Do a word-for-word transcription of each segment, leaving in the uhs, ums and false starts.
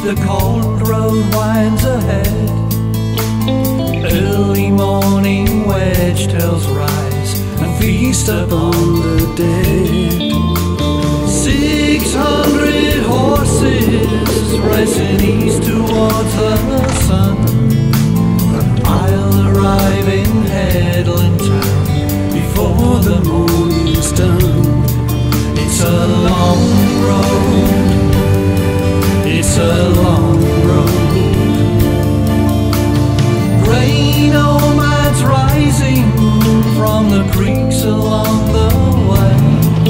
the cold road winds ahead. Early morning wedge-tails rise and feast upon the dead. Six hundred horses racing east towards the sun. I'll arrive in Headland Town before the morn is done. It's a long road, it's a long road. Rain nomads rising from the creeks along the way.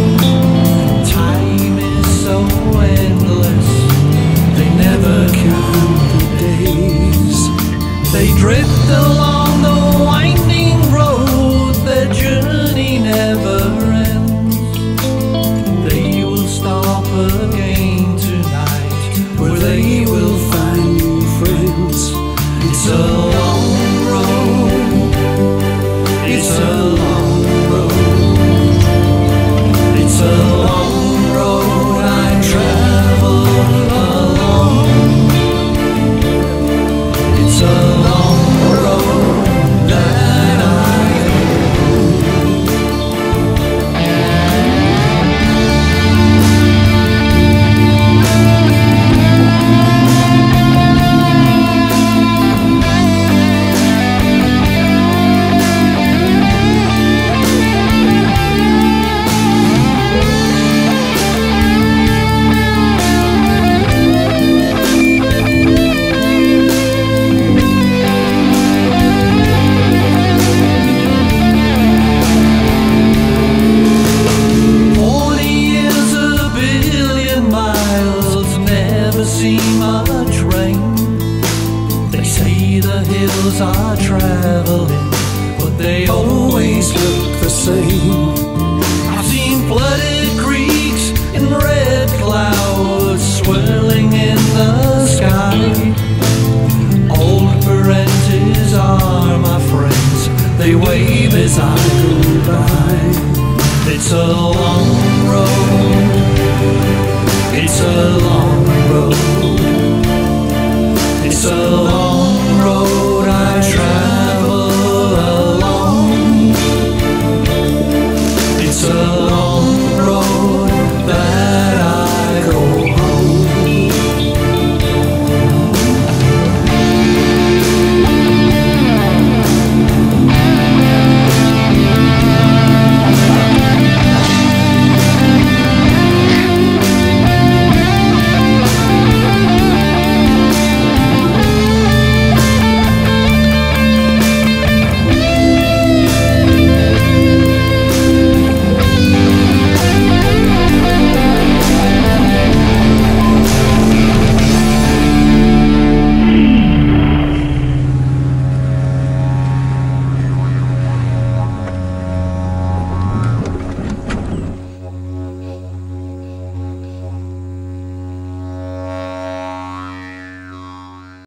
Time is so endless, they never count the days. They drift along the winding road, their journey never ends. They will stop again tonight, where they will find new friends. It's a long road, it's a long road, it's a long road I travel alone. It's a long road that I see much rain. They say the hills are traveling, but they always look the same. I've seen flooded creeks and red clouds swirling in the sky. Old parentes are my friends, they wave as I go by. It's a long